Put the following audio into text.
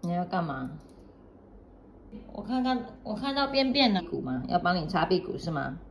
你要干嘛？我看到便便了，屁股吗？要帮你擦屁股是吗？